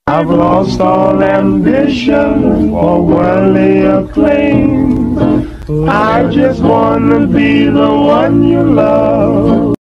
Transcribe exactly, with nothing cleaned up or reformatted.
I've lost all ambition for worldly acclaim. I just wanna be the one you love.